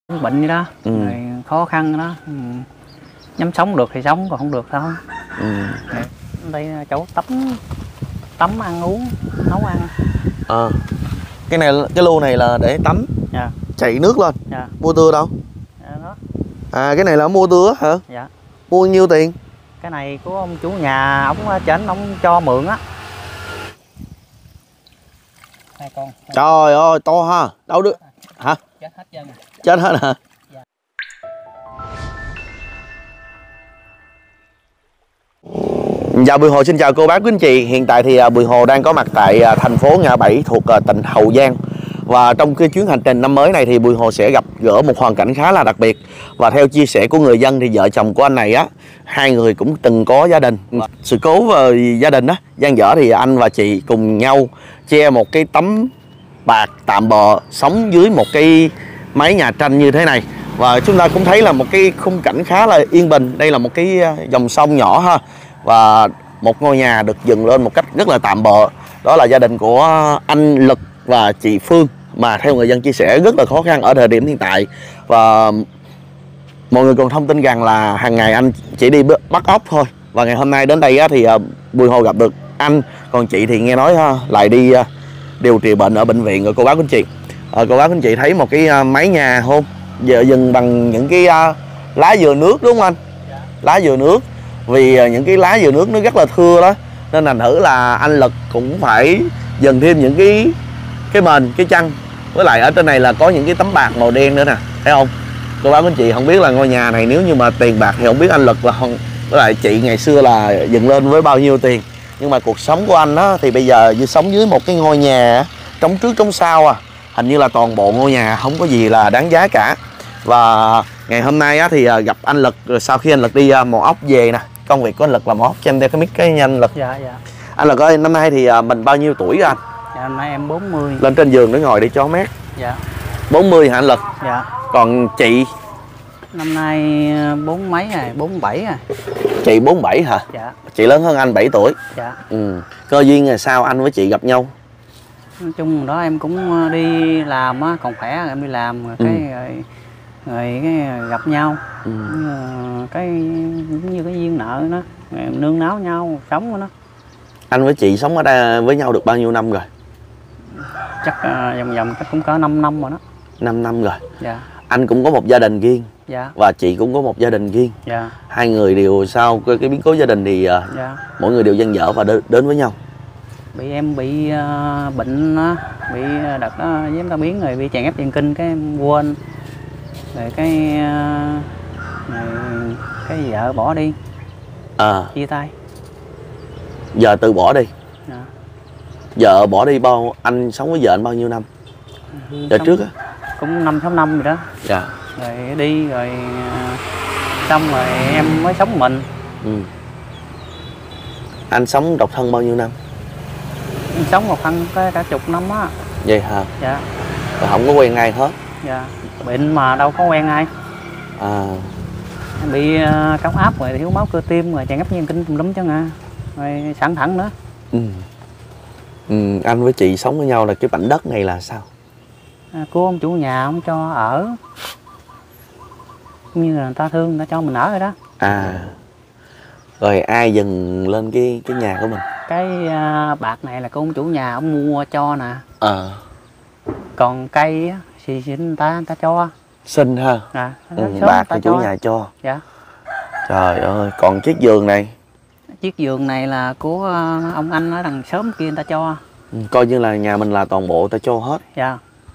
bệnh vậy đó, rồi khó khăn đó, nhắm sống được thì sống, còn không được thôi. Đây là chỗ tắm ăn uống, nấu ăn. Cái này, cái lu này là để tắm. Dạ. Chạy nước lên. Dạ. Mua tưa đâu? Dạ, đó. Cái này là mua tưa hả? Dạ. Mua nhiêu tiền? Cái này của ông chủ nhà, ổng trên ổng cho mượn á. Hai con. Trời ơi, to ha. Đâu được. Hả? Chết hết trơn. Chết hết hả? Dạ. Dạ, Bùi Hồ xin chào cô bác quý anh chị. Hiện tại thì Bùi Hồ đang có mặt tại thành phố Ngã Bảy thuộc tỉnh Hậu Giang. Và trong cái chuyến hành trình năm mới này thì Bùi Hồ sẽ gặp gỡ một hoàn cảnh khá là đặc biệt. Và theo chia sẻ của người dân thì vợ chồng của anh này á, hai người cũng từng có gia đình. Sự cố về gia đình á, dang dở thì anh và chị cùng nhau che một cái tấm bạt tạm bợ, sống dưới một cái mái nhà tranh như thế này. Và chúng ta cũng thấy là một cái khung cảnh khá là yên bình. Đây là một cái dòng sông nhỏ ha. Và một ngôi nhà được dựng lên một cách rất là tạm bợ. Đó là gia đình của anh Lực và chị Phương, mà theo người dân chia sẻ rất là khó khăn ở thời điểm hiện tại. Và mọi người còn thông tin rằng là hàng ngày anh chỉ đi bắt ốc thôi. Và ngày hôm nay đến đây thì Bùi Hồ gặp được anh. Còn chị thì nghe nói lại đi điều trị bệnh ở bệnh viện rồi cô bác anh chị. Cô bác anh chị thấy một cái mái nhà không? Giờ dừng bằng những cái lá dừa nước đúng không anh? Dạ. Lá dừa nước. Vì những cái lá dừa nước nó rất là thưa đó, nên thành thử là anh Lực cũng phải dần thêm những cái mền, cái chăn. Với lại ở trên này là có những cái tấm bạt màu đen nữa nè, thấy không? Cô bác anh chị không biết là ngôi nhà này nếu như mà tiền bạc thì không biết anh Lực và với lại chị ngày xưa là dựng lên với bao nhiêu tiền. Nhưng mà cuộc sống của anh á thì bây giờ như sống dưới một cái ngôi nhà trống trước trống sau à. Hình như là toàn bộ ngôi nhà không có gì là đáng giá cả. Và ngày hôm nay á thì gặp anh Lực, rồi sau khi anh Lực đi mò ốc về nè. Công việc của anh Lực là mò ốc, cho em đeo cái mic cái anh Lực. Dạ, dạ. Anh Lực ơi, năm nay thì mình bao nhiêu tuổi anh? Dạ, năm nay em 40. Lên trên giường để ngồi để cho mát. Dạ. 40 hả anh Lực? Dạ. Còn chị? Năm nay 4 mấy rồi, 47 rồi. Chị 47 hả? Dạ. Chị lớn hơn anh 7 tuổi. Dạ. Cơ duyên là sao anh với chị gặp nhau? Nói chung đó em cũng đi làm á, còn khỏe em đi làm rồi cái gặp nhau. Cái cũng như cái duyên nợ đó, nương náu nhau sống với nó. Anh với chị sống ở đây với nhau được bao nhiêu năm rồi? Chắc vòng chắc cũng có 5 năm rồi đó. 5 năm rồi. Dạ. Anh cũng có một gia đình riêng. Dạ. Và chị cũng có một gia đình riêng. Dạ. Hai người đều sau cái biến cố gia đình thì dạ. mỗi người đều dang dở và đến với nhau. Em bị bệnh đó, bị đợt đó với em ta biến rồi, bị chèn ép thần kinh cái em quên. Rồi cái vợ bỏ đi. Chia tay. Giờ từ bỏ đi. Dạ. Vợ bỏ đi anh sống với vợ anh bao nhiêu năm? Giờ trước á? Cũng 5-6 năm rồi đó. Dạ. Rồi đi rồi xong rồi em mới sống mình. Anh sống độc thân bao nhiêu năm? Em sống một thân cả chục năm á. Vậy hả? Dạ. Rồi không có quen ai hết? Dạ. Bệnh mà đâu có quen ai. Em bị cao áp rồi, thiếu máu cơ tim rồi, chèn ép thần kinh tùm lum chứ à. Rồi sẵn thẳng nữa. Anh với chị sống với nhau là cái mảnh đất này là sao? Cô ông chủ nhà ông cho ở, như là người ta thương người ta cho mình ở rồi đó. Rồi ai dần lên cái nhà của mình? Cái bạc này là cô ông chủ nhà ông mua cho nè. Còn cây thì người ta cho. Xin ha. Bạc thì chủ nhà cho. Dạ. Trời ơi, còn chiếc giường này? Chiếc giường này là của ông anh ở đằng xóm kia người ta cho. Coi như là nhà mình là toàn bộ ta cho hết. Dạ.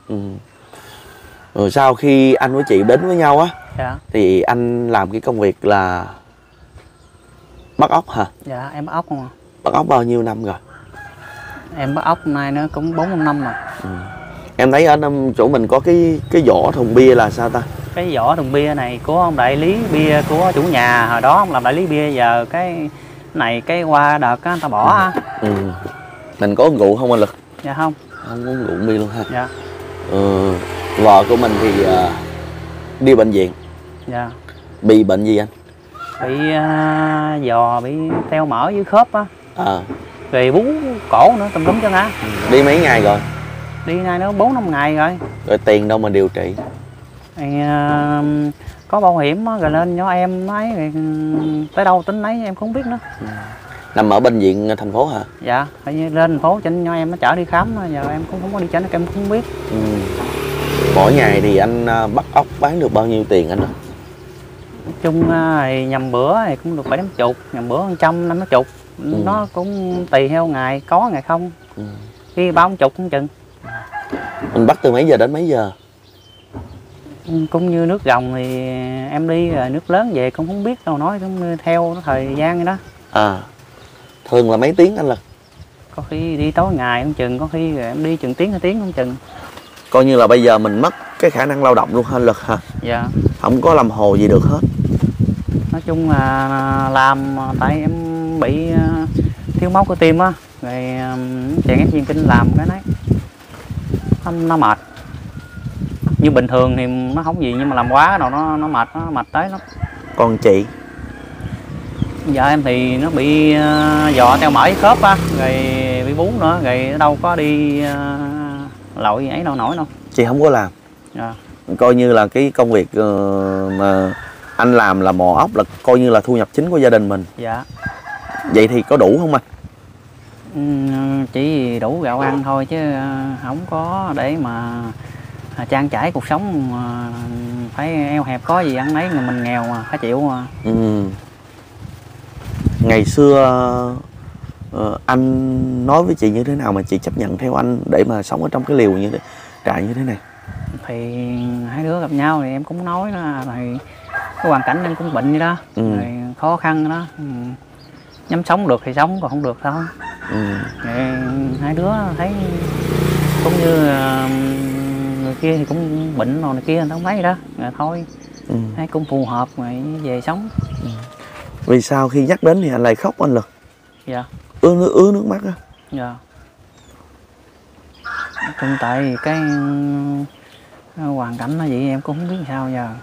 Rồi sau khi anh với chị đến với nhau á, dạ. thì anh làm cái công việc là bắt ốc hả? Dạ, em bắt ốc không à. Bắt ốc bao nhiêu năm rồi? Em bắt ốc nay nó cũng 4-5 năm rồi. Em thấy ở chỗ mình có cái vỏ thùng bia là sao ta? Cái vỏ thùng bia này của ông đại lý bia của chủ nhà, hồi đó ông làm đại lý bia, giờ cái này cái qua đợt á, người ta bỏ á. Mình có uống rượu không anh Lực? Dạ không. Không uống rượu bia luôn ha? Dạ. Vợ của mình thì đi bệnh viện. Dạ. Bị bệnh gì anh? Bị giò, bị teo mỡ dưới khớp á. Rồi bú cổ nữa, tùm lum chứ hả? Đi mấy ngày rồi? Đi nay nó 4-5 ngày rồi. Rồi tiền đâu mà điều trị? Thì, có bảo hiểm á, rồi lên nhỏ em nói rồi tới đâu tính nấy em không biết nữa. Nằm ở bệnh viện thành phố hả? Dạ, phải lên thành phố cho nhỏ em nó chở đi khám, giờ em cũng không có đi chở, em cũng không biết. Mỗi ngày thì anh bắt ốc bán được bao nhiêu tiền anh ơi? Nói chung thì nhầm bữa thì cũng được 70, nhầm bữa 150. Nó cũng tùy theo ngày, có ngày không. Khi 30 cũng chừng. Mình bắt từ mấy giờ đến mấy giờ? Cũng như nước rồng thì em đi rồi nước lớn về cũng không biết đâu, nói cũng theo thời gian vậy đó. Thường là mấy tiếng anh là? Có khi đi tối ngày không chừng, có khi rồi em đi chừng tiếng 2 tiếng không chừng. Coi như là bây giờ mình mất cái khả năng lao động luôn anh Lực hả? Dạ. Không có làm hồ gì được hết. Nói chung là làm tại em bị thiếu máu cơ tim á, rồi chèn ép viên kinh làm cái đấy nó mệt. Như bình thường thì nó không gì, nhưng mà làm quá rồi nó mệt tới lắm. Còn chị? Vợ em thì nó bị dò teo mỡ khớp á, rồi bị bún nữa, rồi đâu có đi lội ấy đâu nổi đâu. Chị không có làm? Dạ. Coi như là cái công việc mà anh làm là mò ốc là coi như là thu nhập chính của gia đình mình. Dạ. Vậy thì có đủ không anh? Chỉ đủ gạo ăn thôi chứ không có để mà trang trải cuộc sống, phải eo hẹp có gì ăn nấy, mình nghèo mà phải chịu mà. Ngày xưa anh nói với chị như thế nào mà chị chấp nhận theo anh để mà sống ở trong cái liều như thế, trại như thế này? Thì hai đứa gặp nhau thì em cũng nói đó, thì cái hoàn cảnh em cũng bệnh vậy đó, rồi khó khăn đó, nhắm sống được thì sống, còn không được thôi. Rồi hai đứa thấy cũng như người kia thì cũng bệnh rồi này kia, anh không thấy đó, rồi thôi thấy cũng phù hợp rồi về sống. Vì sao khi nhắc đến thì anh lại khóc anh Lực? Dạ. Ứa nước mắt á. Dạ. Cũng tại cái hoàn cảnh nó vậy em cũng không biết sao giờ.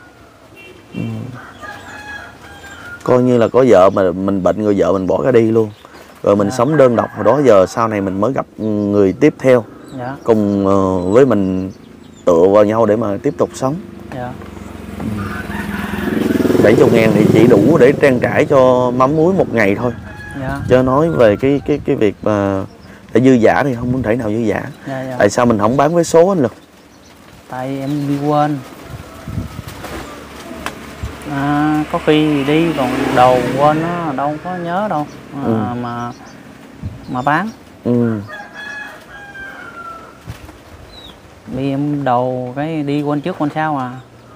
Coi như là có vợ mà mình bệnh rồi vợ mình bỏ ra đi luôn, rồi mình sống đơn độc. Hồi đó giờ sau này mình mới gặp người tiếp theo, cùng với mình tựa vào nhau để mà tiếp tục sống. 70.000 thì chỉ đủ để trang trải cho mắm muối một ngày thôi. Cho nói về cái việc mà để dư dả thì không thể nào dư dả. Tại sao mình không bán vé số anh Lực? Tại em đi quên. Có khi đi còn đồ quên nó đâu có nhớ đâu mà bán. Đi em đồ cái đi quên trước quên sau à.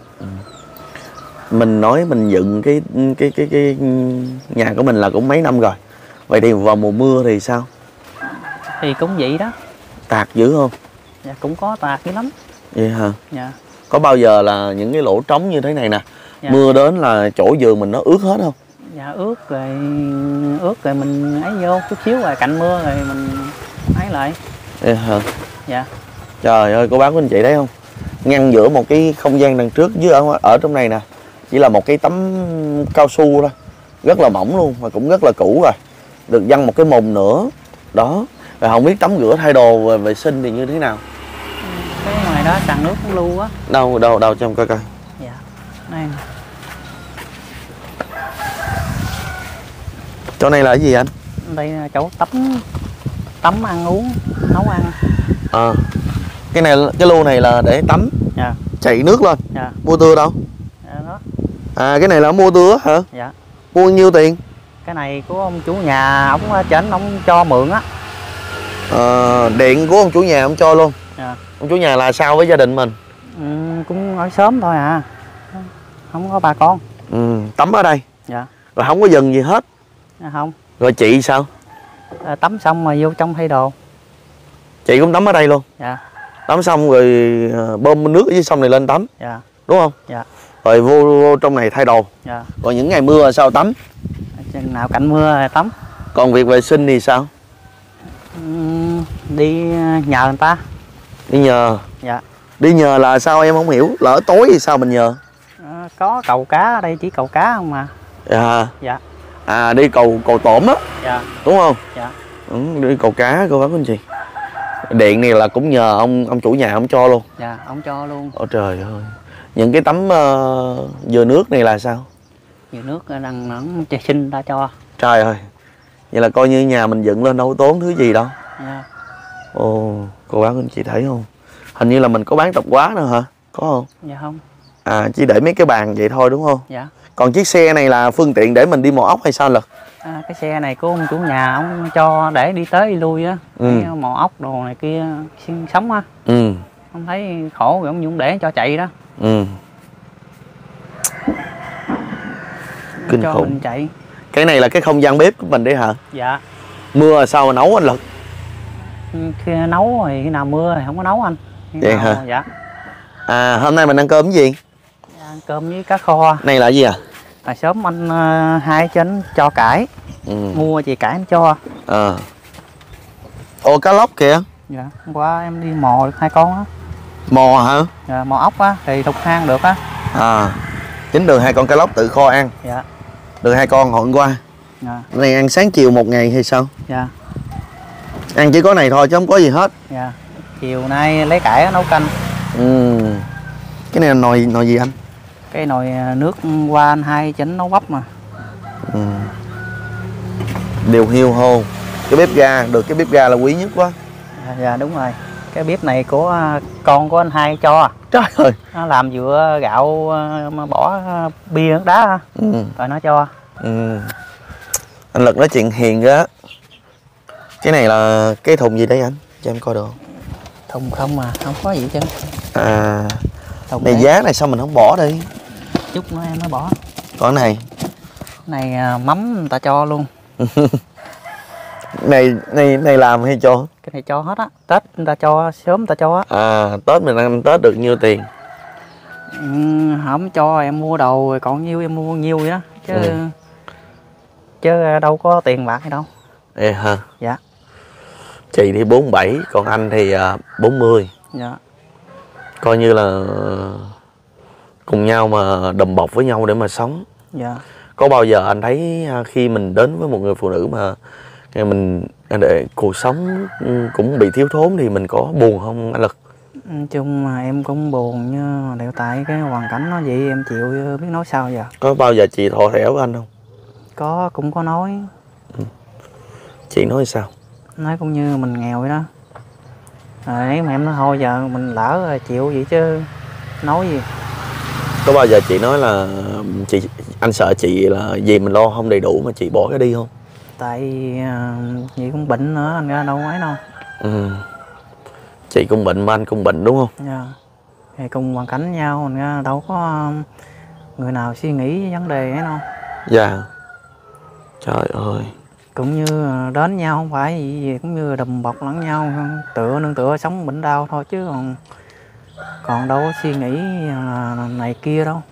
Mình nói mình dựng cái nhà của mình là cũng mấy năm rồi. Vậy thì vào mùa mưa thì sao? Thì cũng vậy đó. Tạt dữ không? Dạ cũng có tạt dữ lắm. Vậy hả? Dạ. Có bao giờ là những cái lỗ trống như thế này nè, mưa đến là chỗ giường mình nó ướt hết không? Dạ ướt rồi mình ấy vô chút xíu rồi cạnh mưa rồi mình ấy lại. Vậy hả? Dạ. Trời ơi, cô bác của anh chị thấy không? Ngăn giữa một cái không gian đằng trước với ở trong này nè, chỉ là một cái tấm cao su thôi, rất là mỏng luôn và cũng rất là cũ rồi, được văng một cái mùng nữa đó. Rồi không biết tắm rửa thay đồ vệ sinh thì như thế nào? Cái ngoài đó tràn nước cũng lưu á. Đâu trong coi coi. Dạ. Đây. Chỗ này là cái gì anh? Đây là chỗ tắm ăn uống, nấu ăn. Cái lu này là để tắm. Dạ. Chảy nước lên. Dạ. Mua tưa đâu? Dạ đó. Cái này là mua tưa hả? Dạ. Mua bao nhiêu tiền? Cái này của ông chủ nhà, ông trên ông cho mượn á. Điện của ông chủ nhà ông cho luôn. Dạ. Ông chủ nhà là sao với gia đình mình? Cũng ở sớm thôi à, không có bà con. Tắm ở đây. Dạ. Rồi không có dừng gì hết. Dạ không. Rồi chị sao? Tắm xong mà vô trong thay đồ. Chị cũng tắm ở đây luôn? Dạ. Tắm xong rồi bơm nước ở dưới sông này lên tắm. Dạ. Đúng không? Dạ. Rồi vô trong này thay đồ. Dạ. Còn những ngày mưa sao tắm? Chừng nào cạnh mưa thì tắm. Còn việc vệ sinh thì sao? Đi nhờ người ta. Đi nhờ? Dạ. Đi nhờ là sao em không hiểu? Lỡ tối thì sao mình nhờ? Có cầu cá ở đây, chỉ cầu cá không mà. Dạ. Đi cầu tổm á. Dạ. Đúng không? Dạ. Đi cầu cá cô bác anh chị. Điện này là cũng nhờ ông chủ nhà ông cho luôn. Dạ, ông cho luôn. Trời ơi. Những cái tấm dừa nước này là sao? Dừa nước đang nắng trời sinh ta cho. Trời ơi, vậy là coi như nhà mình dựng lên đâu có tốn thứ gì đâu. Dạ. Ồ, cô bác anh chị thấy không? Hình như là mình có bán tạp hóa nữa hả? Có không? Dạ không. À, chỉ để mấy cái bàn vậy thôi đúng không? Dạ. Còn chiếc xe này là phương tiện để mình đi mò ốc hay sao Lực? Cái xe này của ông chủ nhà ông cho để đi tới đi lui á. Mò ốc đồ này kia sinh sống á. Ông thấy khổ rồi ông Dũng để cho chạy đó. Kinh cho khủng. mình chạy. Cái này là cái không gian bếp của mình đấy hả? Dạ. Mưa là sao mà nấu anh Lực? Khi nấu thì khi nào mưa thì không có nấu anh. Vậy hả? Dạ. À, hôm nay mình ăn cơm cái gì? Dạ, ăn cơm với cá kho. Này là gì à? Hồi sớm anh hai chén cho cải. Mua chị cải anh cho. Ồ, cá lóc kìa. Dạ, hôm qua em đi mò được 2 con á. Mò hả? Dạ, mò ốc á thì thục hang được á. Chính được 2 con cá lóc tự kho ăn. Dạ. Được 2 con hôm qua. Dạ. Này ăn sáng chiều một ngày hay sao? Dạ. Ăn chỉ có này thôi chứ không có gì hết. Dạ. Chiều nay lấy cải nấu canh. Cái này là nồi gì anh? Cái nồi nước qua anh hai chén nấu bắp mà. Điều hiu hô. Cái bếp ga, được cái bếp ga là quý nhất quá. Dạ đúng rồi. Cái bếp này của con của anh hai cho. Trời ơi. Nó làm vừa gạo mà bỏ bia nước đá rồi nó cho. Anh Lực nói chuyện hiền á. Cái này là cái thùng gì đấy anh? Cho em coi được không? Thùng không mà, không có gì chứ. Thùng này giá này sao mình không bỏ đi? Chút nữa em mới bỏ. Còn cái này mắm người ta cho luôn. này làm hay cho? Cái này cho hết á. Tết người ta cho, sớm người ta cho á. Tết mình ăn Tết được nhiêu tiền? Không cho em mua đồ rồi còn nhiêu em mua nhiêu vậy đó. Chứ đâu có tiền bạc hay đâu. Ê hả? Dạ. Chị thì 47, còn anh thì 40. Dạ. Coi như là cùng nhau mà đùm bọc với nhau để mà sống. Dạ. Có bao giờ anh thấy khi mình đến với một người phụ nữ mà mình để cuộc sống cũng bị thiếu thốn thì mình có buồn không anh Lực? Nói chung mà em cũng buồn nhưng đều tại cái hoàn cảnh nó vậy em chịu biết nói sao giờ. Có bao giờ chị thò thẻo với anh không? Có, cũng có nói. Chị nói sao? Nói cũng như mình nghèo vậy đó. Ấy mà em nói thôi giờ mình lỡ rồi chịu vậy chứ nói gì. Có bao giờ chị nói là anh sợ chị là vì mình lo không đầy đủ mà chị bỏ cái đi không? Tại chị cũng bệnh nữa anh ra đâu ấy đâu. Chị cũng bệnh mà anh cũng bệnh đúng không? Dạ. Thì cùng hoàn cảnh nhau mình ra đâu có người nào suy nghĩ vấn đề ấy đâu. Dạ. Trời ơi. Cũng như đến nhau không phải gì cũng như đùm bọc lẫn nhau, tựa nương tựa sống bệnh đau thôi chứ còn đâu có suy nghĩ này kia đâu.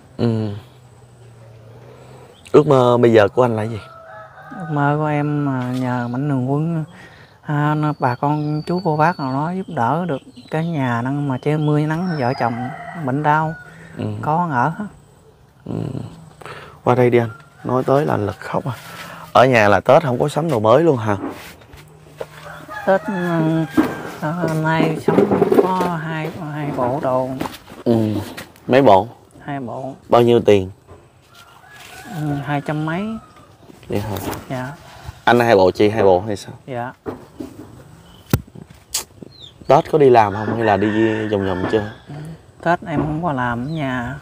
Ước mơ bây giờ của anh là gì? Ước mơ của em nhờ Mạnh Thường Quân, bà con chú cô bác nào đó giúp đỡ được cái nhà năng mà che mưa nắng vợ chồng bệnh đau có ở. Qua đây đi anh, nói tới là anh Lực khóc à. Ở nhà là Tết không có sắm đồ mới luôn hả? Tết hôm nay sống có hai bộ đồ. Mấy bộ? 2 bộ. Bao nhiêu tiền? 200 mấy. Vậy hả? Dạ. Anh 2 bộ, chị 2 bộ hay sao? Dạ. Tết có đi làm không hay là đi vòng vòng chơi? Tết em không có làm ở nhà.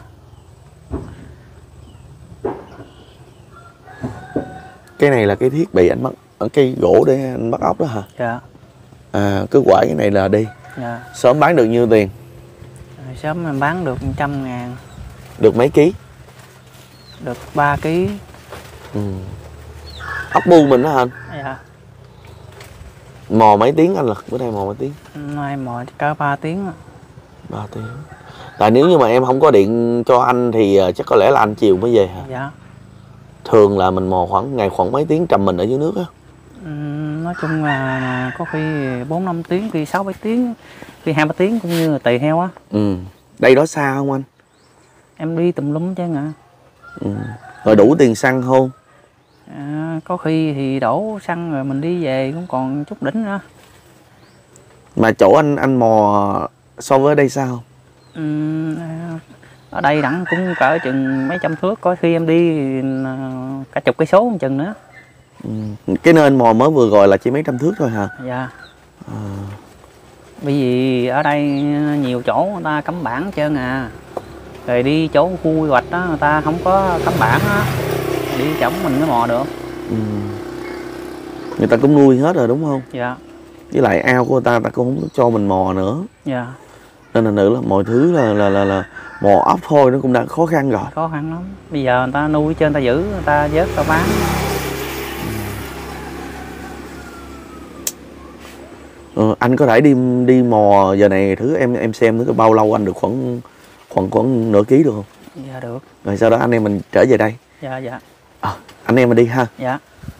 Cái này là cái thiết bị anh bắt ở cây gỗ để anh bắt ốc đó hả? Dạ. Cứ quải cái này là đi. Dạ. Sớm bán được nhiêu tiền? Sớm em bán được 100.000. Được mấy ký? Được 3 ký. Ốc bu mình đó hả anh? Dạ. Mò mấy tiếng anh Lực? Bữa nay mò mấy tiếng? Nay mò cả 3 tiếng. 3 tiếng. Tại nếu như mà em không có điện cho anh thì chắc có lẽ là anh chiều mới về hả? Dạ. Thường là mình mò khoảng mấy tiếng trầm mình ở dưới nước á? Nói chung là có khi 4-5 tiếng, khi 6-7 tiếng, khi 2-3 tiếng cũng như là tùy heo á. Đây đó xa không anh? Em đi tùm lum chứ ạ. Rồi đủ tiền xăng không? Có khi thì đổ xăng rồi mình đi về cũng còn chút đỉnh nữa. Mà chỗ anh mò so với đây sao không? ở đây đẳng cũng cỡ chừng mấy trăm thước, có khi em đi cả chục cây số chừng nữa. Cái nơi anh mò mới vừa gọi là chỉ mấy trăm thước thôi hả? Dạ. Bởi vì ở đây nhiều chỗ người ta cấm bản hết trơn à, rồi đi chỗ khu quy hoạch đó người ta không có cấm bản á, đi chổng mình mới mò được. Người ta cũng nuôi hết rồi đúng không? Dạ. Với lại ao của người ta cũng không cho mình mò nữa. Dạ. Nên là nữa là mọi thứ là mò ốc thôi nó cũng đã khó khăn rồi. Khó khăn lắm. Bây giờ người ta nuôi trên, người ta giữ, người ta vớt, người ta bán. Anh có thể đi mò giờ này thứ em xem thứ bao lâu anh được khoảng nửa ký được không? Dạ được. Rồi sau đó anh em mình trở về đây. Dạ dạ. Anh em mình đi ha. Dạ.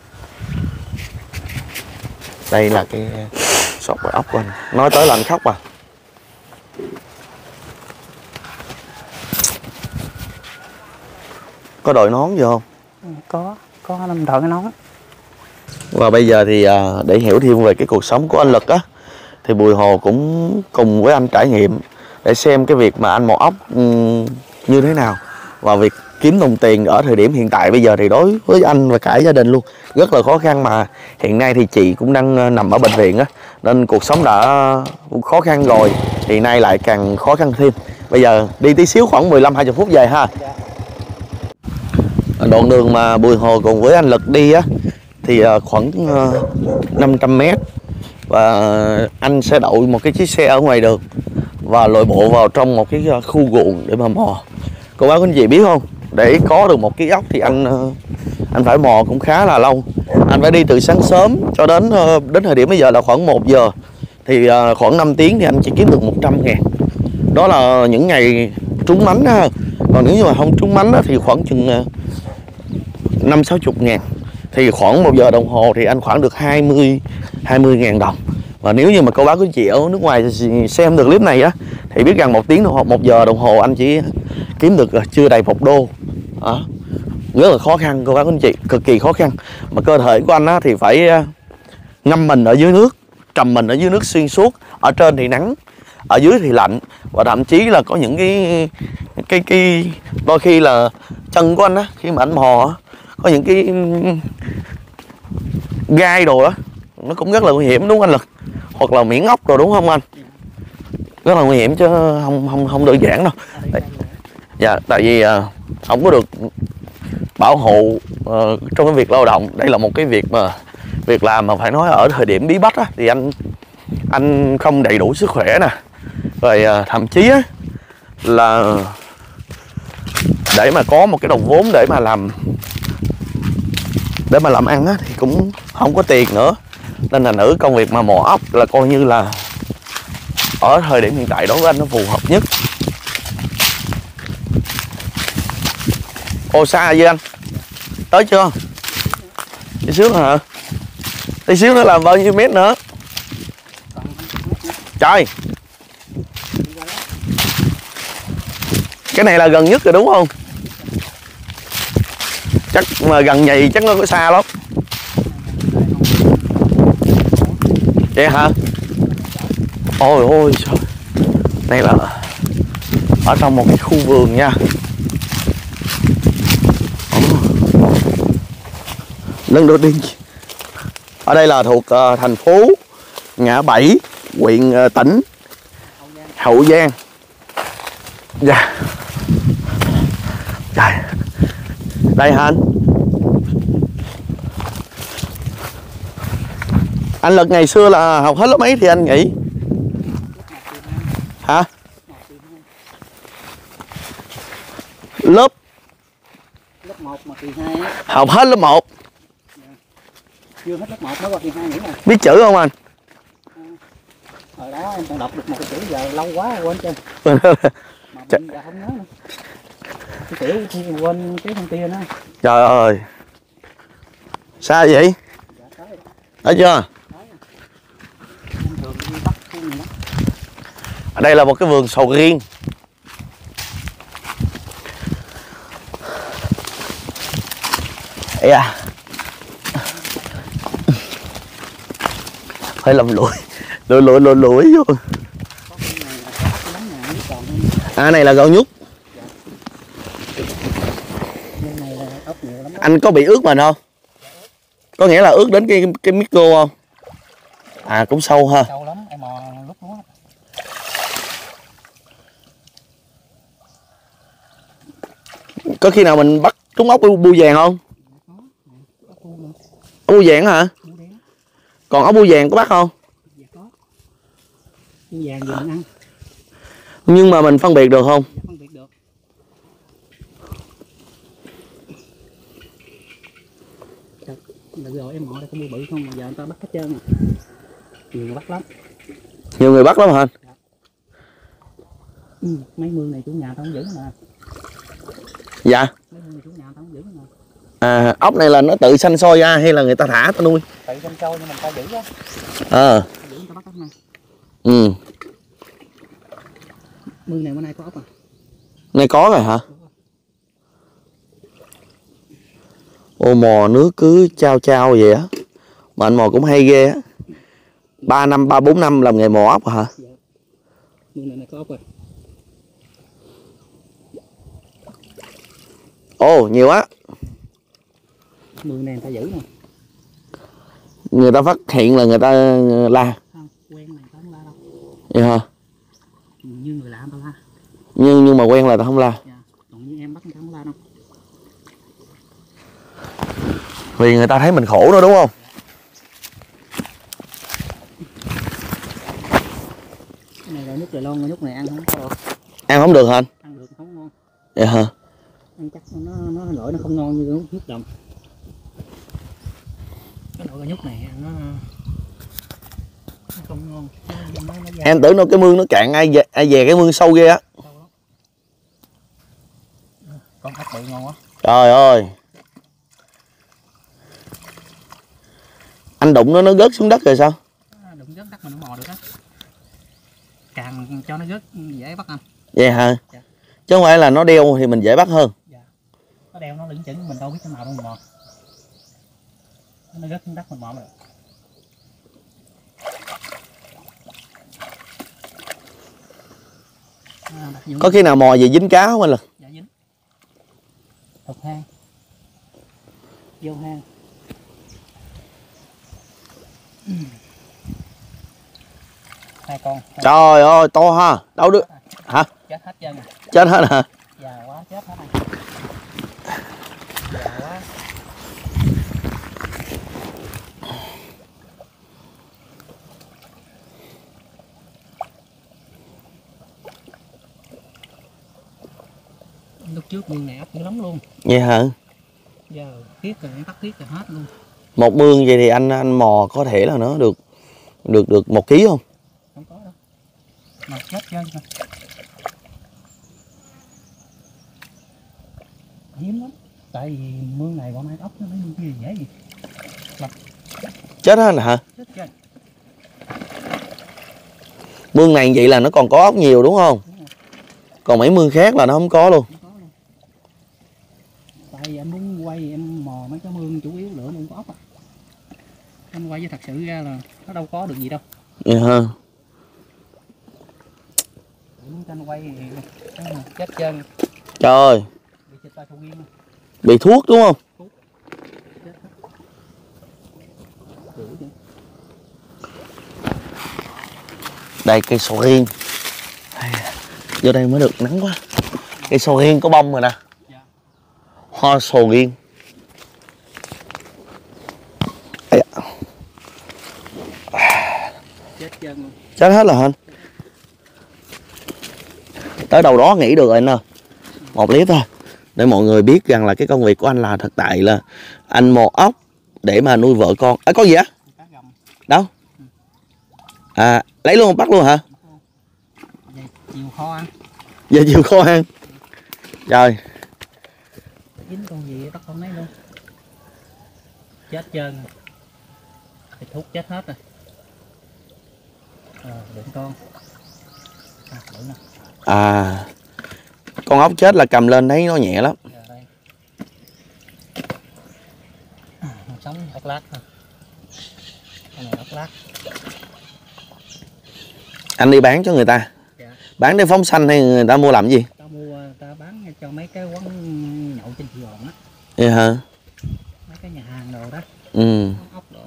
Đây là cái sọt bờ ốc của anh. Nói tới là anh khóc à. Có đội nón gì không? Có năm đội cái nón. Và bây giờ thì để hiểu thêm về cái cuộc sống của anh Lực á, thì Bùi Hồ cũng cùng với anh trải nghiệm để xem cái việc mà anh mò ốc như thế nào, và việc kiếm đồng tiền ở thời điểm hiện tại bây giờ thì đối với anh và cả gia đình luôn rất là khó khăn, mà hiện nay thì chị cũng đang nằm ở bệnh viện á, nên cuộc sống đã khó khăn rồi thì nay lại càng khó khăn thêm. Bây giờ đi tí xíu khoảng 15-20 phút về ha. Đoạn đường mà Bùi Hồ cùng với anh Lực đi á thì khoảng 500 m, và anh sẽ đậu một cái chiếc xe ở ngoài đường và lội bộ vào trong một cái khu ruộng để mà mò. Cô bác anh chị biết không, để có được một cái ốc thì anh phải mò cũng khá là lâu. Anh phải đi từ sáng sớm cho đến thời điểm bây giờ là khoảng 1 giờ, thì khoảng 5 tiếng thì anh chỉ kiếm được 100.000. Đó là những ngày trúng mánh ha. Còn nếu như mà không trúng mánh thì khoảng chừng 50-60 ngàn. Thì khoảng 1 giờ đồng hồ thì anh khoảng được 20.000 đồng. Và nếu như mà cô bác quý chị ở nước ngoài xem được clip này á thì biết rằng 1 tiếng đồng hồ, 1 giờ đồng hồ anh chỉ kiếm được chưa đầy 1 đô. Rất là khó khăn cô bác quý chị, cực kỳ khó khăn. Mà cơ thể của anh á thì phải ngâm mình ở dưới nước, trầm mình ở dưới nước xuyên suốt. Ở trên thì nắng, ở dưới thì lạnh, và thậm chí là có những cái đôi khi là chân của anh á, khi mà anh mò á, có những cái gai đồ đó, nó cũng rất là nguy hiểm đúng không anh Lực? Hoặc là miếng ốc rồi đúng không anh? Rất là nguy hiểm chứ không đơn giản đâu. Dạ, tại vì không có được bảo hộ trong cái việc lao động. Đây là một cái việc làm mà phải nói ở thời điểm bí bách á, thì anh không đầy đủ sức khỏe nè, rồi thậm chí á, là để mà có một cái đồng vốn để mà làm ăn á, thì cũng không có tiền nữa. Nên là nữ công việc mà mò ốc là coi như là ở thời điểm hiện tại đối với anh nó phù hợp nhất. Ồ, xa vậy anh? Tới chưa? Tí xíu nữa hả? Tí xíu nữa làm bao nhiêu mét nữa? Trời, cái này là gần nhất rồi đúng không? Chắc mà gần vậy chắc nó có xa lắm. Vậy hả? Ôi ôi trời. Đây là ở trong một cái khu vườn nha. Lần đầu tiên ở đây là thuộc thành phố Ngã Bảy, huyện tỉnh Hậu Giang. Dạ. Trời. Đây hả anh? Anh Lực ngày xưa là học hết lớp mấy thì anh nghỉ? Hả? Lớp 1 mà kỳ 2 á. Học hết lớp 1. Chưa hết lớp 1 mới qua kỳ 2 nghỉ nè. Biết chữ không anh? Hồi đó em còn đọc được một cái chữ, giờ lâu quá quên chưa. Mà mình giờ không nhớ nữa. Cái chữ quên cái thông tin đó. Trời ơi. Xa vậy? Thấy chưa? Ở đây là một cái vườn sầu riêng. Ê à. Phải làm lùi vô. À, này là gạo nhút. Mương này là ốc nhiều lắm đó. Anh có bị ướt mình không? Có nghĩa là ướt đến cái micro không? À cũng sâu ha. Sâu lắm, em mò lúc đó. Có khi nào mình bắt trúng ốc bu vàng không? Ốc bu vàng hả? Còn ốc bu vàng có bắt không? Dạ có. Bu vàng gì mình ăn. Nhưng mà mình phân biệt được không? Dạ, phân biệt được. Được rồi em mò đây có mua bự không mà giờ người ta bắt hết trơn rồi. Nhiều người bắt lắm. Nhiều người bắt lắm hả? Dạ. Mấy mương này chủ nhà tao không giữ mà. Dạ. Mấy mương này chủ nhà tao không giữ mà. À, ốc này là nó tự sanh sôi ra hay là người ta thả ta nuôi? Tự sanh sôi nhưng mình ta giữ á. Giữ người ta bắt ốc nè. Ừ. Mương này bữa nay có ốc à? Này có rồi hả? Ô mò nước cứ trao trao vậy á. Mà anh mò cũng hay ghê á. 3-4 năm làm nghề mò ốc hả? Dạ. Mương này có ốc rồi. Ồ nhiều á. Mương này người ta giữ nè. Người ta phát hiện là người ta la. Không, quen này tao không la đâu. Vậy hả? Như người lạ tao la. Nhưng mà quen là tao không la. Dạ. Còn như em bắt người ta không la đâu. Vì người ta thấy mình khổ đó đúng không? Cái này là nước Đài Loan, nước này ăn không có được. Ăn không được hả anh? Ăn được không ngon. Vậy hả? Ăn chắc nó lỗi nó không ngon như nước đồng. Cái loại nhúc này nó không ngon. Nó Em tưởng nó cái mương nó cạn ai về cái mương sâu ghê á. Con ốc bự ngon quá. Trời ơi. Anh đụng nó rớt xuống đất rồi sao? Đụng rớt đất mình nó mò được á. Càng cho nó rớt dễ bắt anh. Vậy hả? Dạ. Chứ không phải là nó đeo thì mình dễ bắt hơn. Dạ. Nó đeo nó lững chững mình đâu biết cái nào đâu mình mò. Nó rớt xuống đất mình mò được. Có khi nào mò về dính cá không anh Lực? Dạ dính. Tục hang. Vô hang. Hai con. Trời ơi to ha. Đâu được. Hả? Chết hết trơn rồi. Chết hết hả? Già quá chết hết rồi. Già quá. Lúc trước mương này ốc dữ lắm luôn. Vậy hả? Giờ tiếc rồi bắt tiếc rồi hết luôn. Một mương vậy thì anh mò có thể là nó được 1 kg không? Không có đâu. Mà chết trơn rồi. Hiếm lắm. Tại vì mương này bọn này ốc nó mấy cái gì dễ gì. Chết hết hả? Chết trơn. Mương này vậy là nó còn có ốc nhiều đúng không? Đúng rồi. Còn mấy mương khác là nó không có luôn. Không có luôn. Tại vì em muốn quay em mò mấy cái mương chủ yếu lựa mương có ốc à. Em quay với thật sự ra là nó đâu có được gì đâu. Vậy hả? Muốn cho anh quay thì chết trơn. Trời ơi. Bị chết tay sầu riêng. Bị thuốc đúng không? Thuốc. Chết hết. Đây cây sầu riêng. Vô đây mới được nắng quá. Cây sầu riêng có bông rồi nè. Dạ. Hoa sầu riêng. Chết trơn luôn. Chết hết là hả anh? Tới đầu đó nghỉ được rồi anh ơi. Một clip thôi. Để mọi người biết rằng là cái công việc của anh là thực tại là anh mò ốc để mà nuôi vợ con. À, có gì á? Đâu? À, lấy luôn bắt luôn hả? Về chiều kho ăn. Về chiều kho ăn. Trời. Dính con gì bắt không lấy luôn. Chết trơn. Thịt thuốc chết hết rồi. Đựng con. Đựng nè. À. Con ốc chết là cầm lên thấy nó nhẹ lắm. Đây. Sống ốc lát thôi. Con này ốc lát. Anh đi bán cho người ta. Dạ. Bán để phóng sanh hay người ta mua làm gì? Ta mua ta bán cho mấy cái quán nhậu trên Sài Gòn á. Vậy hả? Mấy cái nhà hàng đồ đó. Ừ. Ốc đồ.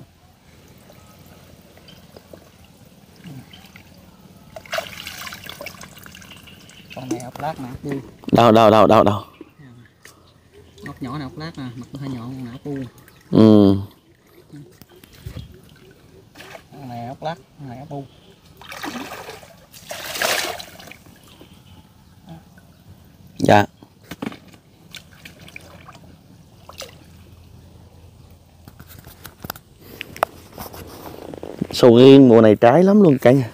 Con này ốc lát nè. Đâu. Ốc nhỏ này ốc lát nè, mặt nó hơi nhọn, con này ốc bu. Ừ. Con này ốc lát, con này ốc bu. Dạ. Sầu riêng mùa này trái lắm luôn cả nhà.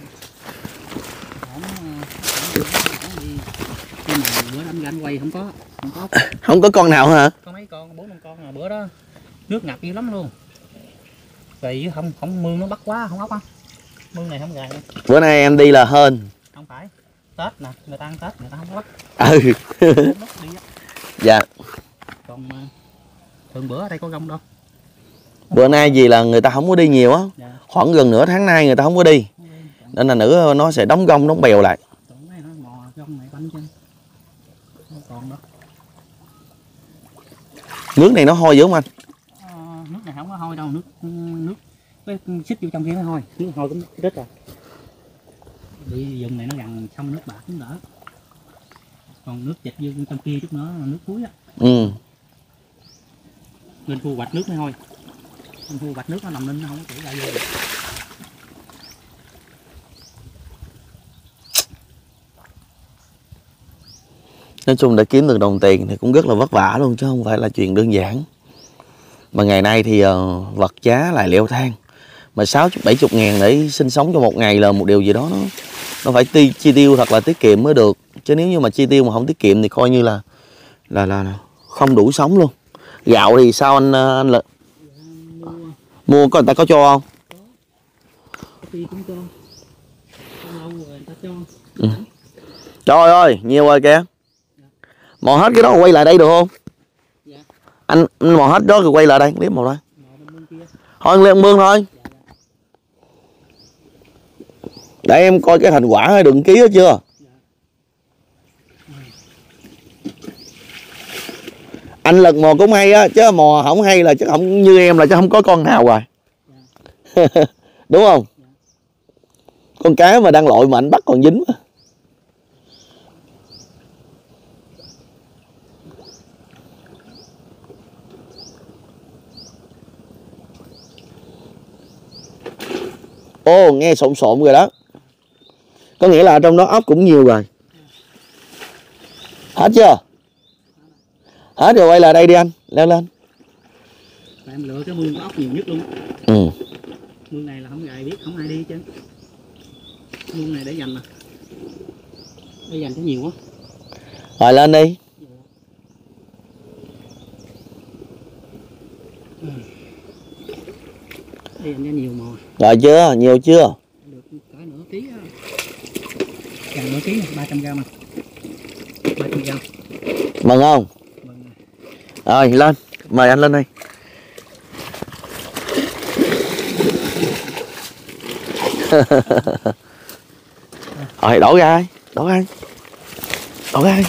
Nhưng mà bữa năm anh quay không có Không có con nào hả? có mấy con 4-5 con là bữa đó nước ngập dữ lắm luôn. Vậy không mương nó bắt quá không ốc á. Mương này không gài. Bữa nay em đi là hên. Không phải. Tết nè, người ta ăn Tết người ta không có bắt. Ừ. Dạ. Còn thường bữa ở đây có gông đâu. Bữa nay vì là người ta không có đi nhiều á. Dạ. Khoảng gần nửa tháng nay người ta không có đi. Nên là nữa nó sẽ đóng gông đóng bèo lại. Còn này nó mò gông này bánh chân. Không còn đâu. Nước này nó hôi dữ không anh? Nước này không có hôi đâu, nước cái xích vô trong kia nó hôi, nước hôi cũng rất rồi. Bị vùng này nó gần xong nước bạc cũng đỡ. Còn nước dịch vô trong kia chút nữa là nước suối á. Ừ. Lên thu hoạch nước mới hôi. Lên thu hoạch nước nó nằm lên nó không có chảy ra vô. Nói chung để kiếm được đồng tiền thì cũng rất là vất vả luôn chứ không phải là chuyện đơn giản. Mà ngày nay thì vật giá lại leo thang. Mà 60-70 ngàn để sinh sống cho một ngày là một điều gì đó nó phải chi tiêu thật là tiết kiệm mới được. Chứ nếu như mà chi tiêu mà không tiết kiệm thì coi như là không đủ sống luôn. Gạo thì sao anh là mua có người ta có cho không? Cũng cho. Lâu rồi người ta cho. Ừ. Trời ơi, nhiều rồi kìa. Mò hết cái đó quay lại đây được không? Dạ. Anh mò hết đó rồi quay lại đây, clip một đây. Thôi lên mương thôi. Dạ. Để em coi cái thành quả hay đựng ký hết chưa? Dạ. Anh lật mò cũng hay á, chứ mò không hay là chứ không như em là chứ không có con nào rồi. Dạ. Đúng không? Dạ. Con cá mà đang lội mà anh bắt còn dính mà. Ồ, nghe xộn rồi đó. Có nghĩa là trong đó ốc cũng nhiều rồi. Hết chưa? Hết rồi quay lại đây đi anh. Leo lên. Em lựa cái mương có ốc nhiều nhất luôn. Ừ. Mương này là không gài biết, không ai đi chứ. Mương này để dành nè. Để dành cho nhiều quá. Rồi lên đi. Để dành cho nhiều mò. Rồi chưa? Nhiều chưa? Được cỡ nửa ký á. Gần nửa ký này, 300 gram à. 300 gram. Mừng không? Mừng. Rồi lên. Mời anh lên đây. Rồi đổ ra ai? Đổ ra. Đổ ra.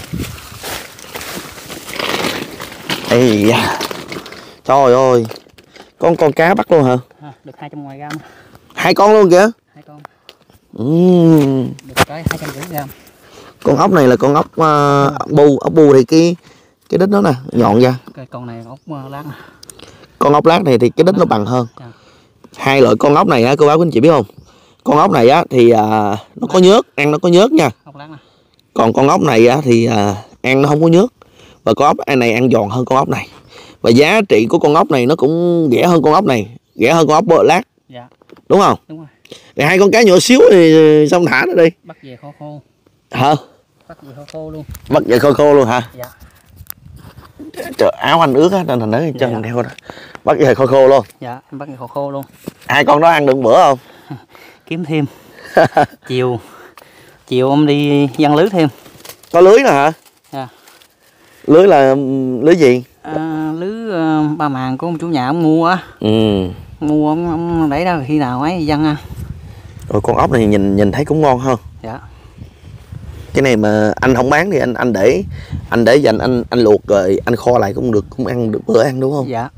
Ây da. Trời ơi. Con cá bắt luôn hả? Được 200 gram. 2 con luôn kìa. 2 con. Được cái 250 gram. Con ốc này là con ốc ốc bu thì cái đít nó nè nhọn ra. Cái con này ốc lát. Con ốc lát này thì cái đít nó bằng hơn. Hai loại con ốc này á cô bác quý anh chị biết không? Con ốc này á thì nó có nhớt, ăn nó có nhớt nha. Ốc lát nè. Còn con ốc này á thì ăn nó không có nhớt. Và con ốc này ăn giòn hơn con ốc này. Và giá trị của con ốc này nó cũng rẻ hơn con ốc này, rẻ hơn con ốc bơ lát. Dạ. Đúng không? Đúng rồi. Thì hai con cá nhỏ xíu thì xong thả nó đi. Bắt về khô khô. Hả? Bắt về khô khô luôn. Bắt về khô khô luôn hả? Dạ. Trời, áo anh ướt á nên thành nới chân theo đó. Bắt về khô khô luôn. Dạ, em bắt về khô khô luôn. Hai con đó ăn được bữa không? Kiếm thêm. Chiều em đi giăng lưới thêm. Có lưới nè hả? Dạ. Lưới là lưới gì? Lưới ba màng của ông chủ nhà ông mua á. Ừ. Mua ông để đó khi nào ấy giăng à. Rồi con ốc này nhìn thấy cũng ngon hơn. Dạ. Cái này mà anh không bán thì anh để dành anh luộc rồi anh kho lại cũng được, cũng ăn được bữa ăn đúng không? Dạ.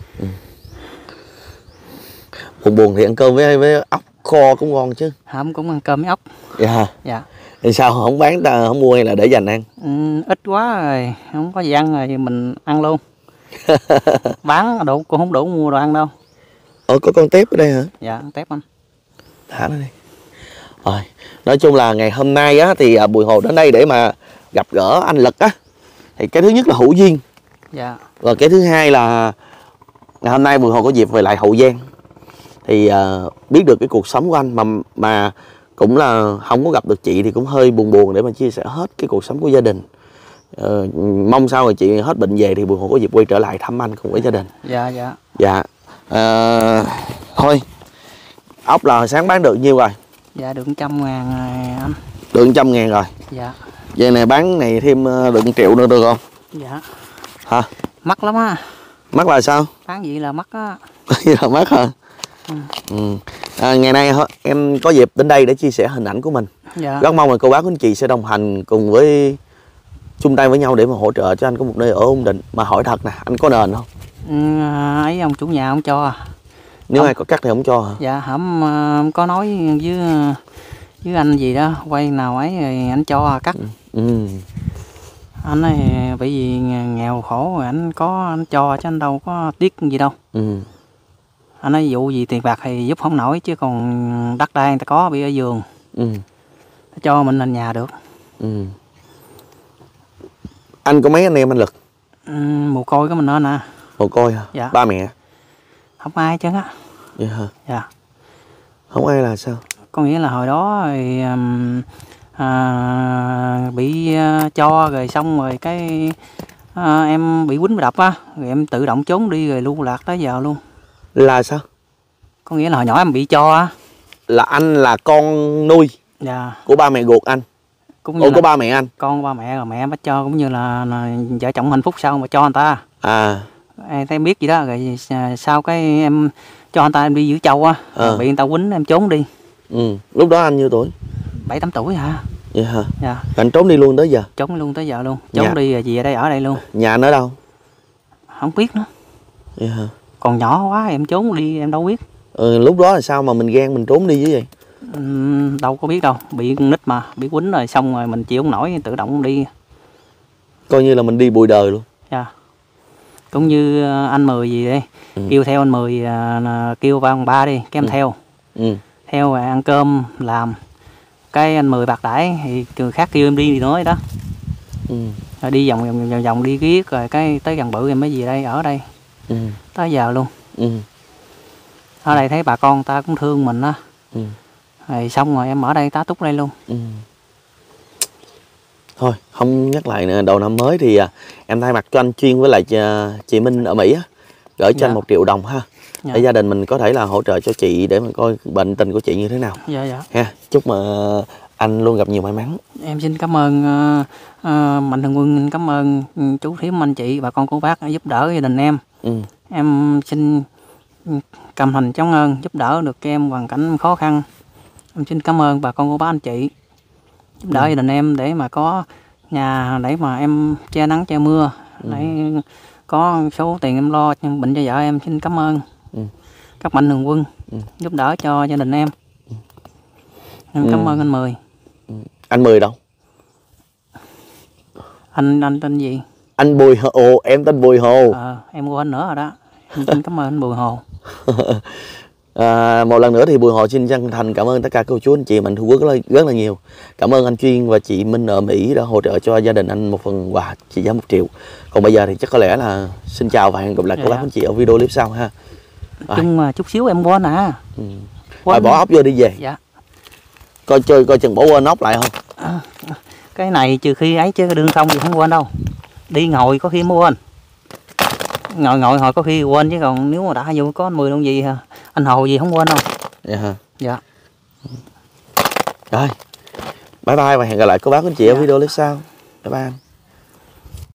Buồn thì ăn cơm với ốc kho cũng ngon chứ. Không, cũng ăn cơm với ốc. Dạ. Dạ. Thì sao không bán ta không mua hay là để dành ăn? Ít quá rồi, không có gì ăn rồi thì mình ăn luôn. Bán đủ cũng không đủ mua đồ ăn đâu. Có con tép ở đây hả? Dạ, tép anh. Thả nó đi. Rồi, nói chung là ngày hôm nay á thì Bùi Hồ đến đây để mà gặp gỡ anh Lực á. Thì cái thứ nhất là hữu duyên. Dạ. Và cái thứ hai là ngày hôm nay Bùi Hồ có dịp về lại Hậu Giang. Thì biết được cái cuộc sống của anh mà cũng là không có gặp được chị thì cũng hơi buồn để mà chia sẻ hết cái cuộc sống của gia đình. Mong sao rồi chị hết bệnh về thì Bùi Hồ có dịp quay trở lại thăm anh cùng với gia đình. Dạ, dạ. Dạ. Thôi, ốc là hồi sáng bán được nhiêu rồi? Dạ, được 100.000 rồi anh. Được 100.000 rồi. Dạ. Vậy này bán này thêm được 1 triệu nữa được không? Dạ. Hả? Mắc lắm á. Mắc là sao? Bán gì là mắc á. Là mắc hả? Ngày nay em có dịp đến đây để chia sẻ hình ảnh của mình. Dạ. Rất mong là cô bác của anh chị sẽ đồng hành cùng với chung tay với nhau để mà hỗ trợ cho anh có một nơi ở ổn định. Mà hỏi thật nè, anh có nền không? Ấy ông chủ nhà không cho. Nếu ai có cắt thì không cho hả? Dạ, không có nói với anh gì đó, quay nào ấy rồi anh cho cắt. Anh ấy bởi vì nghèo khổ rồi anh cho chứ anh đâu có tiếc gì đâu. Anh nói vụ gì tiền bạc thì giúp không nổi chứ còn đất đai người ta có bị ở vườn. Cho mình lên nhà được. Anh có mấy anh em anh Lực? Mồ côi của mình nữa nè. Mồ côi hả? Dạ. Ba mẹ? Không ai chứ á. Vậy hả? Dạ. Không ai là sao? Có nghĩa là hồi đó thì, bị cho rồi xong rồi cái em bị quýnh bị đập á, rồi em tự động trốn đi rồi lưu lạc tới giờ luôn. Là sao? Có nghĩa là hồi nhỏ em bị cho á. Là anh là con nuôi? Dạ. Của ba mẹ ruột anh? Cũng như của ba mẹ anh? Con ba mẹ, rồi mẹ em bắt cho, cũng như là vợ chồng hạnh phúc sao mà cho người ta. Em thấy biết gì đó, rồi sau cái em cho người ta em đi giữ trâu á, bị người ta quýnh em trốn đi. Lúc đó anh nhiêu tuổi? 7-8 tuổi hả? Vậy hả? Dạ. Anh trốn đi luôn tới giờ? Trốn luôn tới giờ luôn. Trốn đi rồi về đây ở đây luôn. Nhà anh ở đâu? Không biết nữa. Vậy hả? Còn nhỏ quá em trốn đi em đâu biết. Lúc đó là sao mà mình ghen mình trốn đi như vậy? Đâu có biết đâu, bị con nít mà, bị quýnh rồi xong rồi mình chịu không nổi tự động đi. Coi như là mình đi bụi đời luôn. Dạ. Cũng như anh Mười gì đây, kêu theo anh Mười, kêu ba ông ba đi, cái em theo. Theo rồi ăn cơm làm. Cái anh Mười bạc đãi thì người khác kêu em đi thì nói đó. Rồi đi vòng đi riết rồi cái tới gần bự em mới về đây ở đây. Tới giờ luôn. Ở đây thấy bà con ta cũng thương mình á. Rồi xong rồi em ở đây tá túc đây luôn. Thôi không nhắc lại nữa. Đầu năm mới thì em thay mặt cho anh Chuyên với lại chị Minh ở Mỹ á, gửi cho anh 1 triệu đồng ha. Để gia đình mình có thể là hỗ trợ cho chị để mà coi bệnh tình của chị như thế nào. Dạ. Ha, chúc mà anh luôn gặp nhiều may mắn. Em xin cảm ơn Mạnh Thường Quân, cảm ơn chú Thiếm, anh chị, bà con cô bác giúp đỡ gia đình em. Em xin cầm thành cảm ơn giúp đỡ được em hoàn cảnh khó khăn. Em xin cảm ơn bà con cô bác anh chị giúp đỡ gia đình em để mà có nhà để mà em che nắng che mưa, để có số tiền em lo bệnh cho vợ em. Xin cảm ơn các Mạnh Thường Quân giúp đỡ cho gia đình em. Em cảm ơn anh Mười. Anh Mười đâu? Anh tên gì? Anh Bùi Hồ. Em tên Bùi Hồ. Em quên nữa rồi đó. Em xin cảm ơn anh Bùi Hồ. Một lần nữa thì Bùi Hồ xin chân thành cảm ơn tất cả cô chú anh chị Mạnh Thường Quân rất là nhiều. Cảm ơn anh Chuyên và chị Minh ở Mỹ đã hỗ trợ cho gia đình anh một phần quà trị giá 1 triệu. Còn bây giờ thì chắc có lẽ là xin chào và hẹn gặp lại các bác anh chị ở video clip sau ha. Nhưng mà chút xíu em quên à. Rồi bỏ ốc vô đi về. Dạ. Coi chừng bỏ quên ốc lại không. Cái này trừ khi ấy chứ đường không thì không quên đâu. Đi ngồi có khi mới quên. Ngồi hồi có khi quên, chứ còn nếu mà đã vô có anh Mười đâu gì anh Hồ gì không quên đâu. Dạ hả? Dạ. Rồi. Bye bye và hẹn gặp lại các bác anh chị ở video clip sau. Bye bye.